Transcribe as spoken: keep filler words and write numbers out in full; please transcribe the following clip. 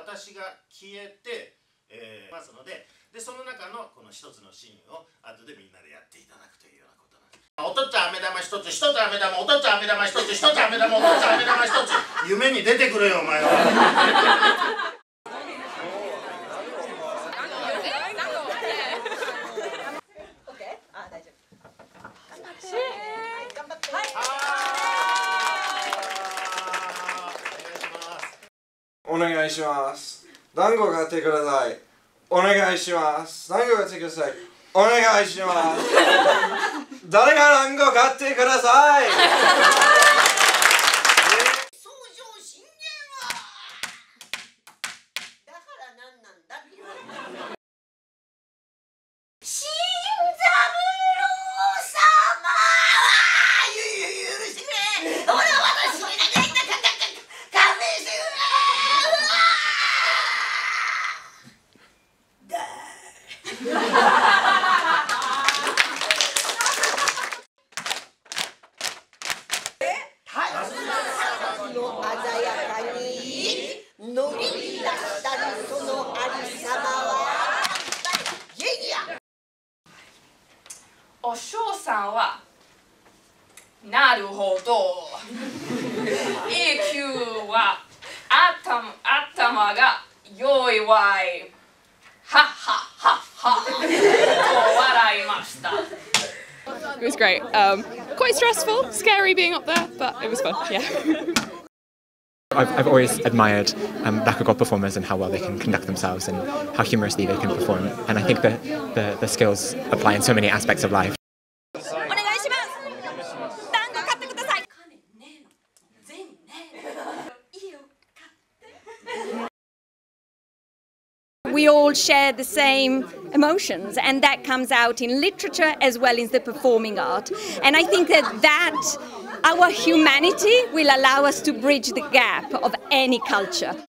私が消えて、えー、ますので、でその中のこの一つのシーンを後でみんなでやっていただくというようなことなんです。おとっつぁん飴玉一つ、一つ飴玉、おとっつぁん飴玉一つ、一つ飴玉、おとっつぁん飴玉一つ。夢に出てくれよお前は。 お願いします。団子買ってください。お願いします。団子買ってください。お願いします。誰が団子買ってください。 相乗信玄はだから何なんだって言われた。新三郎様は許してくれ。俺は私にだけ勘弁してくれ。の鮮やかに乗り出したるそのありさまはジェニア。 お嬢さんはなるほど イーキュー は頭頭が良いわいはっはっはっはと笑いました。 It was great. Um, quite stressful, scary being up there, but it was fun, yeah. I've, I've always admired um, Rakugo performers and how well they can conduct themselves and how humorously they can perform. And I think the, the, the skills apply in so many aspects of life. We all share the same emotions, and that comes out in literature as well as the performing art. And I think that that, our humanity, will allow us to bridge the gap of any culture.